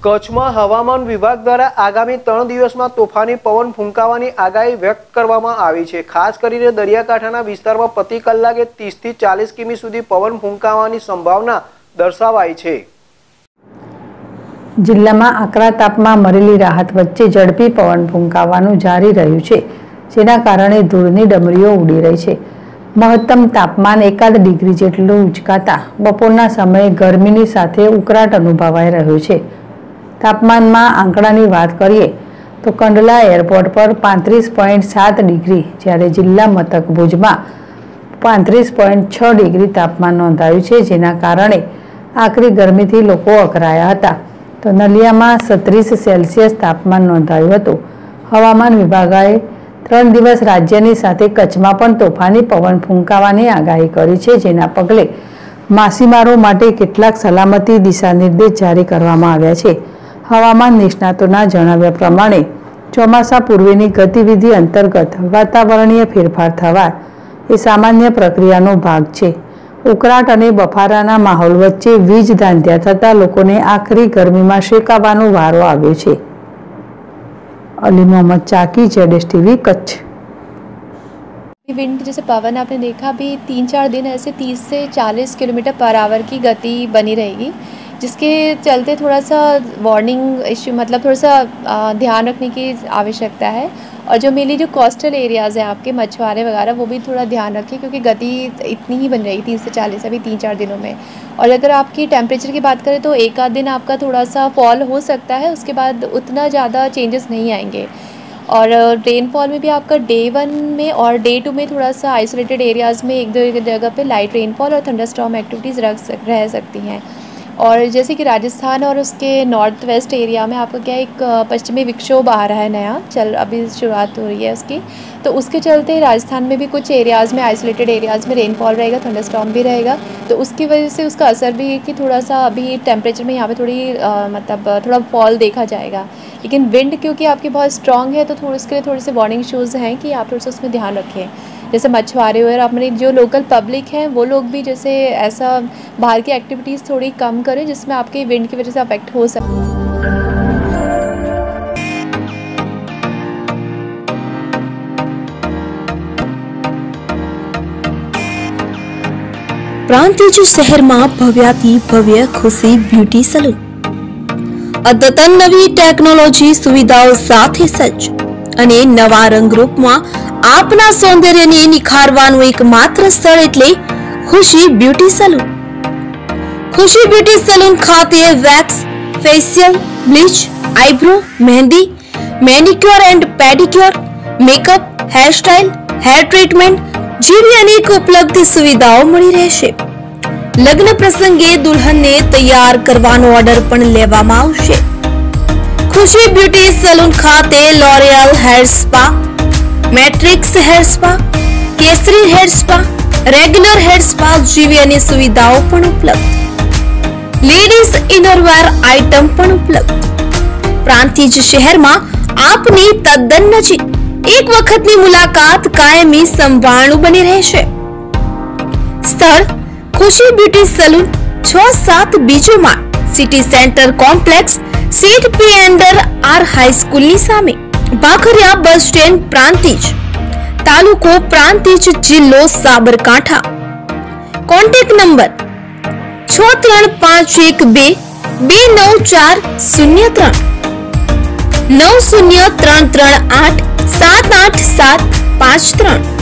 કચ્છમાં હવામાન વિભાગ દ્વારા આગામી 3 દિવસમાં તોફાની પવન ફૂંકાવાની આગાહી વ્યક્ત કરવામાં આવી છે। ખાસ કરીને દરિયાકાંઠાના વિસ્તારમાં પ્રતિ કલાકે 30 થી 40 કિમી સુધી પવન ફૂંકાવાની સંભાવના દર્શાવાઈ છે। જિલ્લામાં આકરા તાપમાં મળેલી રાહત વચ્ચે ઝડપી પવન ફૂંકાવાનું જારી રહ્યું છે, જેના કારણે ધૂળની ડમરીઓ ઉડી રહી છે। મહત્તમ તાપમાન 1 ડિગ્રી જેટલું ઉંચકાતા બપોરના સમયે ગરમીની સાથે ઉકળાટ અનુભવાઈ રહ્યો છે। તાપમાનમાં આંકડાની વાત કરીએ તો કંડલા એરપોર્ટ પર 35.7 ડિગ્રી, જ્યારે જિલ્લા મથક ભુજમાં 35.6 ડિગ્રી તાપમાન નોંધાયું છે, જેના કારણે આકરી ગરમીથી લોકો અકળાયા હતા। તો નલિયામાં 36 સેલ્સિયસ તાપમાન નોંધાયું હતું। હવામાન વિભાગે 3 દિવસ રાજ્યની સાથે કચ્છમાં પણ તોફાની પવન ફૂંકાવાની આગાહી કરી છે, જેના પગલે માછીમારો માટે કેટલાક સલામતી દિશા નિર્દેશ જારી કરવામાં આવ્યા છે। હવામાન નિષ્ણાતોના જણાવ્યા પ્રમાણે ચોમાસા પૂર્વેની ગતિવિધિ અંતર્ગત વાતાવરણીય ફેરફાર થવા એ સામાન્ય પ્રક્રિયાનો ભાગ છે। ઉકળાટ અને બફારાના માહોલ વચ્ચે વીજ ધાંધ્યા થતા લોકોને આખરી ગરમીમાં શેકાવાનો વારો આવ્યો છે। अली मोहम्मद चाकी, ZSTV कच्छ। विंड जैसे पवन आपने देखा अभी 3-4 दिन ऐसे 30 से 40 किलोमीटर पर आवर की गति बनी रहेगी, जिसके चलते थोड़ा सा वार्निंग इश्यू मतलब थोड़ा सा ध्यान रखने की आवश्यकता है। और जो मेनली जो कोस्टल एरियाज़ हैं आपके मछुआरे वगैरह, वो भी थोड़ा ध्यान रखें क्योंकि गति इतनी ही बन रहेगी 30 से 40 अभी 3-4 दिनों में। और अगर आपकी टेम्परेचर की बात करें तो 1 आध दिन आपका थोड़ा सा फॉल हो सकता है, उसके बाद उतना ज़्यादा चेंजेस नहीं आएंगे। और रेनफॉल में भी आपका डे 1 में और डे 2 में थोड़ा सा आइसोलेटेड एरियाज़ में 1-2 जगह पे लाइट रेनफॉल और थंडरस्टॉर्म एक्टिविटीज़ रह सकती हैं। और जैसे कि राजस्थान और उसके नॉर्थ वेस्ट एरिया में आपका क्या एक पश्चिमी विक्षोभ आ रहा है नया, अभी शुरुआत हो रही है उसकी, तो उसके चलते राजस्थान में भी कुछ एरियाज़ में आइसोलेटेड एरियाज़ में रेनफॉल रहेगा, थंडरस्टॉर्म भी रहेगा। तो उसकी वजह से उसका असर भी है कि थोड़ा सा अभी टेम्परेचर में यहाँ पे थोड़ी मतलब थोड़ा फॉल देखा जाएगा। लेकिन विंड क्योंकि आपकी बहुत स्ट्रॉन्ग है तो थोड़ा उसके लिए थोड़े से वार्निंग इशूज़ हैं कि आप थोड़ा सा उसमें ध्यान रखें। जैसे मछुआरे और अपने जो लोकल पब्लिक हैं वो लोग भी जैसे ऐसा बाहर की एक्टिविटीज़ थोड़ी कम करें जिसमें आपके विंड की वजह से अफेक्ट हो सके। પ્રાંતિજ શહેરમાં ભવ્યાથી ભવ્ય ખુશી બ્યુટી સલૂન અદ્યતન નવી ટેકનોલોજી સુવિધાઓ સાથે સજ્જ અને નવા રંગરૂપમાં આપના સૌંદર્યને નિખારવાનું એકમાત્ર સ્થળ એટલે Khushi beauty salon. Khushi beauty salon ખાતે wax, facial, bleach, eyebrow, mehndi, manicure and pedicure, makeup, hairstyle, hair treatment જેવી અનેક ઉપલબ્ધ સુવિધાઓ મળી રહેશે। લગ્ન પ્રસંગે દુલ્હનને તૈયાર કરવાનો ઓર્ડર પણ લેવામાં આવશે। ખુશી બ્યુટી સલૂન ખાતે L'Oreal hair spa, matrix hair spa, Kesari hair spa, regular hair spa જેવી અન્ય સુવિધાઓ પણ ઉપલબ્ધ। લેડીઝ ઇનરવેર આઇટમ પણ ઉપલબ્ધ। પ્રાંતિજ શહેરમાં આપની તદ્દન નજીક એક વખતની મુલાકાત કાયમી સંભાળનું બની રહેશે। સ્થળ ખુશી બ્યુટી સલૂન 6-7 બીજો માળ, સિટી સેન્ટર કોમ્પ્લેક્સ, સીટ પી અંડર આર હાઈસ્કૂલની સામે, ભાખરિયા બસ સ્ટેન્ડ, પ્રાંતિજ, તાલુકો પ્રાંતિજ, જિલ્લો સાબરકાંઠા। Contact number 6351229403 903338787353।